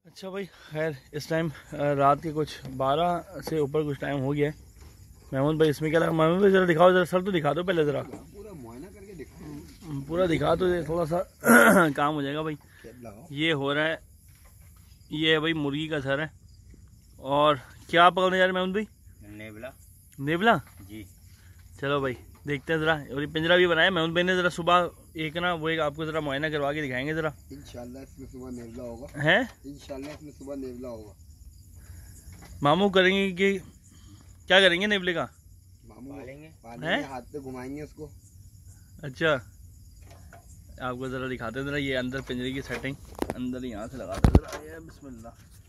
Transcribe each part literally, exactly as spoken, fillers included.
अच्छा भाई, खैर इस टाइम रात के कुछ बारह से ऊपर कुछ टाइम हो गया है। महमूद भाई इसमें क्या लगा? महमूद भाई ज़रा दिखाओ, ज़रा सर तो दिखा दो पहले, ज़रा पूरा मुआयना करके दिखाओ। पूरा दिखा तो थोड़ा सा काम हो जाएगा भाई। ये हो रहा है, ये है भाई मुर्गी का सर है। और क्या पकड़ने जा रहे हैं महमूद भाई? नेवला। नेवला जी। चलो भाई देखते हैं ज़रा। और ये पिंजरा भी बनाया महमूद भाई ने। ज़रा सुबह एक ना वो एक आपको ज़रा मुआयना करवा के दिखाएंगे ज़रा। इंशाल्लाह इसमें सुबह नेवला होगा। है इंशाल्लाह इसमें सुबह नेवला होगा। मामू करेंगे कि क्या करेंगे नेवले का? मामू पालेंगे, पालेंगे, हाथ पे घुमाएंगे उसको। अच्छा, आपको ज़रा दिखाते हैं ज़रा ये अंदर पिंजरे की सेटिंग। अंदर यहाँ से लगाते हैं ज़रा। ये बिस्मिल्लाह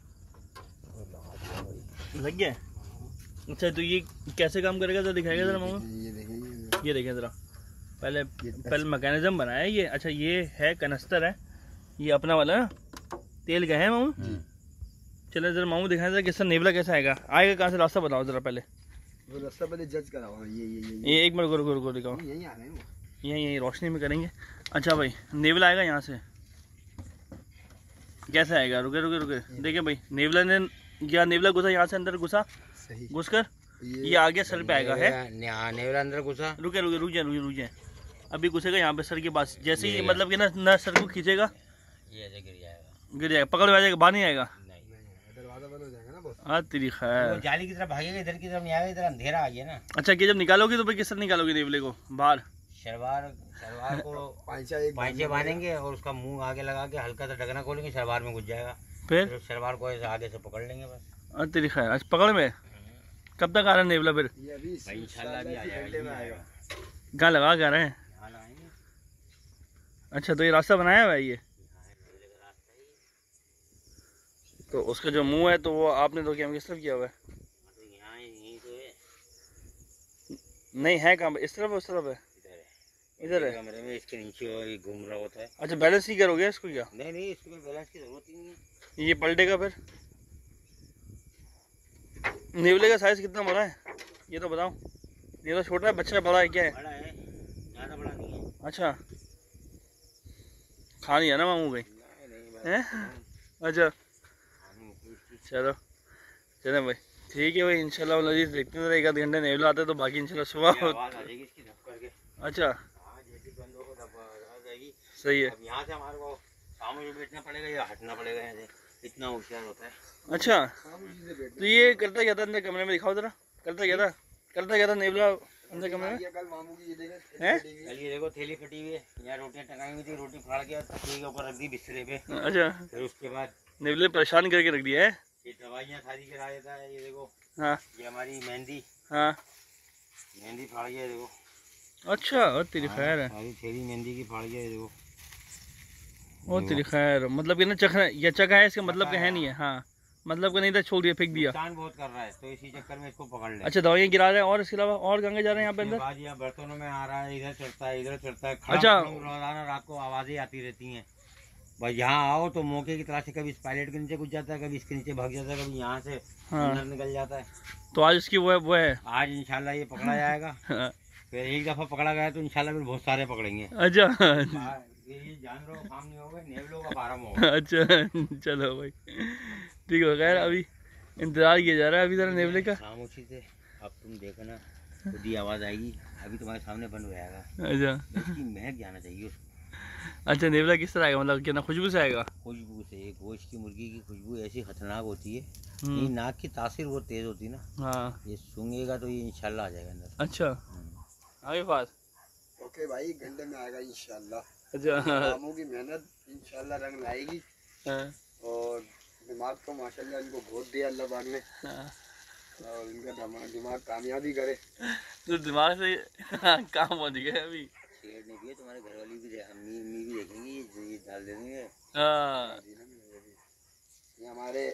लग गया। अच्छा तो ये कैसे काम करेगा ज़रा दिखाएगा ज़रा मामू? ये देखेंगे, ये देखें ज़रा। पहले पहले मैकेनिज्म बनाया है ये। अच्छा ये है कनस्तर है, ये अपना वाला ना तेल का है मामू। चलो ज़रा मामू दिखाएं ज़रा किस तरह नेवला कैसा आएगा। आएगा कहाँ से? रास्ता बताओ ज़रा पहले। वो रास्ता पहले जज कराओ। ये ये ये ये एक मिनट रुको रुको दिखाओ। यहीं आ रहे हैं, यहीं यहीं रोशनी में करेंगे। अच्छा भाई नेवला आएगा यहाँ से, कैसा आएगा? रुके रुके रुके देखिए भाई, नेवला ने या नेवला घुसा यहाँ से अंदर घुसा, सही घुस कर ये आगे सर पे आएगा है। नेवला अंदर घुसा। रुके रुके रुक जाए रुक रुक जाए अभी घुसेगा यहाँ पे सर के पास। जैसे ही मतलब कि ना ना सर को खींचेगा ये ऐसे गिर जाएगा, गिर जाएगा, पकड़ में आ जाएगा, बाहर नहीं आएगा। दरवाजा बंद हो जाएगा ना बस। हाँ तेरी खैर। जाली की तरफ भागेगा, इधर की तरफ नहीं आएगा, इधर अंधेरा आ गया ना। अच्छा कि जब निकालोगे तो भाई किस तरह निकालोगे नेवले को बाहर? शलवार शलवार को पांचा एक पांचे बांधेंगे और उसका मुंह आगे लगा के हल्का सा ढकना खोलेंगे, शलवार में घुस जाएगा। फिर फिर शलवार को ऐसे आगे से पकड़ लेंगे बस। हाँ तेरी खैर। अच्छा पकड़ में कब तक आ रहा है नेवला? फिर ये अभी इंशाल्लाह भी आ घंटे में आएगा। जाएगा। कहाँ लगा के आ रहे हैं? यहाँ लाएंगे। अच्छा तो ये रास्ता बनाया हुआ है ये, तो उसका जो मुंह है तो वो आपने तो क्या किस तरफ किया हुआ है? यहाँ यहीं तो है। नहीं है कहाँ? इस तरफ उस तरफ है? इधर है, इधर है। कमरे में इसके नीचे और ये घूम रहा होता है। अच्छा बैलेंस नहीं करोगे इसको क्या? नहीं नहीं, इसको कोई बैलेंस की जरूरत ही नहीं है। ये पलटेगा फिर? नेवले का साइज कितना बड़ा है ये तो बताओ। ये तो छोटा है, बच्चा बड़ा है, क्या है? बड़ा है, ज़्यादा बड़ा नहीं है। अच्छा खा नहीं है ना मामू भाई? हैं? अच्छा चलो चलो भाई ठीक है भाई। इंशाल्लाह लजीज देखते हैं एक आध घंटे नेवला आता है तो बाकी इंशाल्लाह सुबह। आवाज़ आ जाएगी इसकी धप करके। अच्छा हाँ, जैसे बंदों को धप आ जाएगी। सही है। अब यहाँ से हमारे को सामने बैठना पड़ेगा या हटना पड़ेगा, यहाँ से इतना होशियार होता है। अच्छा तो ये करता क्या था अंदर कमरे में? दिखाओ जरा। करता क्या था करता क्या था नेवला अंदर कमरे में? कल मामू की ये देखे हैं? कल ये देखो थैली फटी हुई है, यहाँ रोटियाँ टंगाई हुई थी, रोटी फाड़ के तकिए के ऊपर रख दी बिस्तरे पे। अच्छा फिर उसके बाद नेवले परेशान करके रख दिया है। ये दवाइयाँ सारी गिरा देता है। ये देखो, हाँ ये हमारी मेहंदी हाँ। मेहंदी फाड़ गया, देखो। अच्छा और तेरी खैर है। सारी थैली मेहंदी की फाड़ गया, ये देखो। और तेरी खैर मतलब कि ना चख या चखा है इसका मतलब कि है नहीं है। हाँ मतलब कि नहीं था, छोड़ दिया, फेंक दिया। नुकसान बहुत कर रहा है तो इसी चक्कर में इसको पकड़ ले। अच्छा दवाइयाँ गिरा रहे हैं और इसके अलावा और गंगे जा रहे हैं यहाँ पे अंदर? बाद यहाँ बर्तनों में आ रहा है, इधर चढ़ता है इधर चढ़ता है। अच्छा। रोजाना रात को आवाजें आती रहती हैं। बस यहाँ आओ तो मौके की तरह से कभी इस पायलट के नीचे घुस जाता है, कभी इसके नीचे भाग जाता है, कभी यहाँ से हाँ। अंदर निकल जाता है। तो आज इसकी वो है वो है आज इंशाल्लाह ये पकड़ा जाएगा। हाँ। फिर एक दफा पकड़ा गया तो इंशाल्लाह फिर बहुत सारे पकड़ेंगे। अच्छा ये जानवरों का काम नहीं होगा, नेवलों का फार्म होगा। अच्छा चलो भाई ठीक है। खैर अभी इंतजार किया जा रहा है अभी जरा नेवले का। खामोशी से अब तुम देखना, खुद ही आवाज आएगी, अभी तुम्हारे सामने बंद हो जाएगा। अच्छा इसकी महक जाना चाहिए उसको। अच्छा नेवला किस तरह आएगा? मतलब क्या ना खुशबू से आएगा? खुशबू से। गोश्त की मुर्गी की खुशबू ऐसी खतरनाक होती है, ये नाक की तासीर बहुत तेज होती है ना। हाँ ये सूंघेगा तो ये इंशाल्लाह आ जाएगा अंदर। अच्छा आगे पास। ओके भाई, घंटे में आएगा इंशाल्लाह। अच्छा मामू की मेहनत इंशाल्लाह रंग लाएगी। हाँ। और दिमाग तो माशाल्लाह इनको बहुत दिया अल्लाह पाक ने, हाँ। और इनका दिमाग दिमाग कामयाबी करे। तो दिमाग से काम पहुंच गया अभी। छेड़ने भी है, तुम्हारे घर वाली भी अम्मी अम्मी भी देखेंगी, ये डाल देंगे। हाँ ये हमारे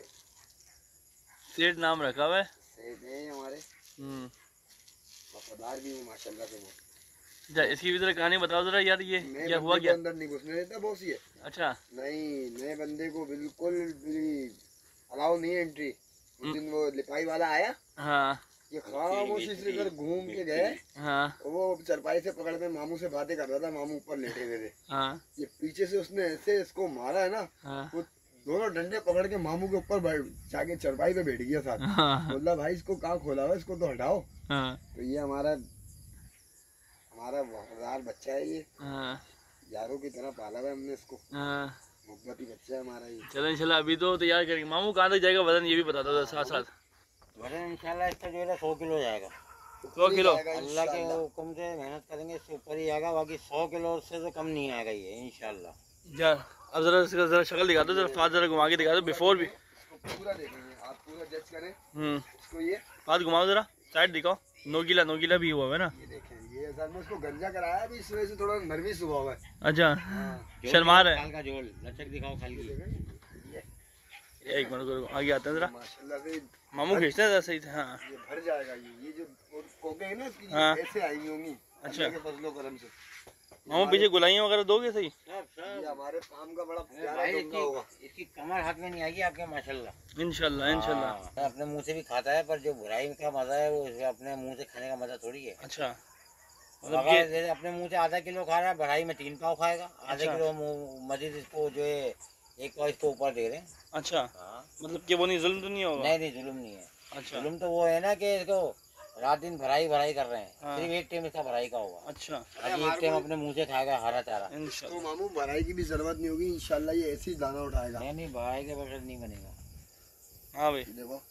सेठ नाम रखा हुआ है। सेठ है हमारे, हम्म वफादार भी है माशाल्लाह से वो। अच्छा इसकी भी जरा कहानी बताओ जरा यार, ये नए क्या हुआ बंदे क्या? को अंदर नहीं घुसने देता बॉस ये। अच्छा नहीं, नए बंदे को बिल्कुल भी अलाउ नहीं है एंट्री। उस दिन वो लिपाई वाला आया, हाँ ये खामोशी से इधर घूम के गए। हाँ वो चरपाई से पकड़ में मामू से बातें कर रहा था, मामू ऊपर लेटे हुए थे। हाँ ये पीछे से उसने ऐसे इसको मारा है ना, हाँ वो दोनों डंडे पकड़ के मामू के ऊपर बैठ जाके चरपाई पे बैठ गया साथ। हाँ बोला भाई इसको कहाँ खोला हुआ, इसको तो हटाओ। हाँ तो ये हमारा हमारा वफादार बच्चा है, ये हाँ यारों की तरह पाला हुआ है हमने इसको, हाँ। मोहब्बती बच्चा है हमारा ये। चलो इंशाल्लाह अभी तो तैयार करेंगे। मामू कहाँ तक जाएगा वजन ये भी बता दो साथ साथ। वजन इंशाल्लाह इसका जो है ना सौ किलो जाएगा। सौ किलो अल्लाह के हुक्म से मेहनत करेंगे इससे ऊपर ही आएगा, बाकी सौ किलो से तो कम नहीं आएगा ये इंशाल्लाह। यार अब जरा इसका जरा शक्ल दिखा दो, जरा फात जरा घुमा के दिखा दो बिफोर भी। इसको पूरा देखेंगे आप, पूरा जज करें हम्म इसको। ये फात घुमाओ जरा, साइड दिखाओ। नोकीला नोकीला भी हुआ है ना। ये देखें, ये असल में इसको गंजा कराया अभी, इस वजह से थोड़ा नर्वस हुआ हुआ है। अच्छा हाँ। शर्मा रहा है। खाल का झोल लचक दिखाओ खाल की। एक मिनट करो, आगे आते हैं जरा। माशाल्लाह से मामू खींचते हैं जरा सही से। हाँ ये भर जाएगा। ये ये जो कोके है ना इसकी, ये हाँ। ऐसे आई होंगी अच्छा। अल्लाह के फजलो करम से। मामू पीछे गुलाइयाँ वगैरह दोगे सही। सब ये सब हमारे फार्म का बड़ा प्यारा भाई डोंगा होगा। इसकी, इसकी कमर हाथ में नहीं आएगी आपके माशाल्लाह। इंशाल्लाह इंशाल्लाह। हाँ, अपने मुंह से भी खाता है, पर जो बुराई का मजा है वो इसमें अपने मुंह से खाने का मजा थोड़ी है। अच्छा मतलब अगर ये जैसे अपने मुंह से आधा किलो खा रहा है, बढ़ाई में तीन पाव खाएगा। आधा अच्छा। किलो मुंह- मजीद इसको जो है एक पाव इसको ऊपर दे रहे हैं। अच्छा हाँ। मतलब कि वो नहीं जुल्म तो नहीं होगा। नहीं नहीं जुल्म नहीं है। अच्छा जुल्म तो वो है ना कि इसको रात दिन भराई भराई कर रहे हैं। हाँ। सिर्फ एक टाइम इसका भराई का होगा। अच्छा अभी एक टाइम अपने मुंह से खाएगा हरा चारा। तो इंशाल्लाह। मामू भराई की भी जरूरत नहीं होगी इंशाल्लाह, ये ऐसे ही दाना उठाएगा। नहीं नहीं भराई के बगैर नहीं बनेगा। हाँ भाई। देखो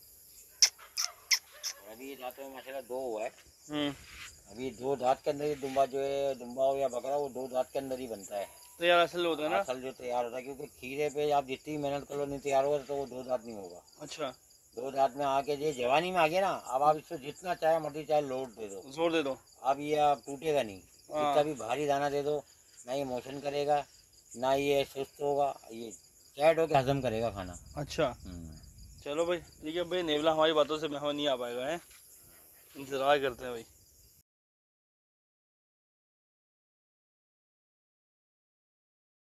अभी दांतों में माशाल्लाह दो हुआ है। हम्म अभी दो दांत के अंदर ही दुम्बा जो है, दुम्बा हो या बकरा, वो दो दांत के अंदर ही बनता है। तो यार असल होता है ना। असल जो तैयार होता है, क्योंकि खीरे पे आप जितनी मेहनत कर लो नहीं तैयार होगा तो वो दो दांत नहीं होगा। अच्छा दो दांत में आके जो जवानी में आ गया ना, अब आप इसको जितना चाहे मर्जी चाहे लोड दे दो, जोर दे दो। अब ये आप टूटेगा नहीं। हाँ। जितना भी भारी दाना दे दो, ना ये मोशन करेगा, ना ये सुस्त होगा, ये चैट होकर हजम करेगा खाना। अच्छा हम्म। चलो भाई ठीक है भाई। नेवला हमारी बातों से नहीं आ पाएगा है, इंतजार करते हैं भाई।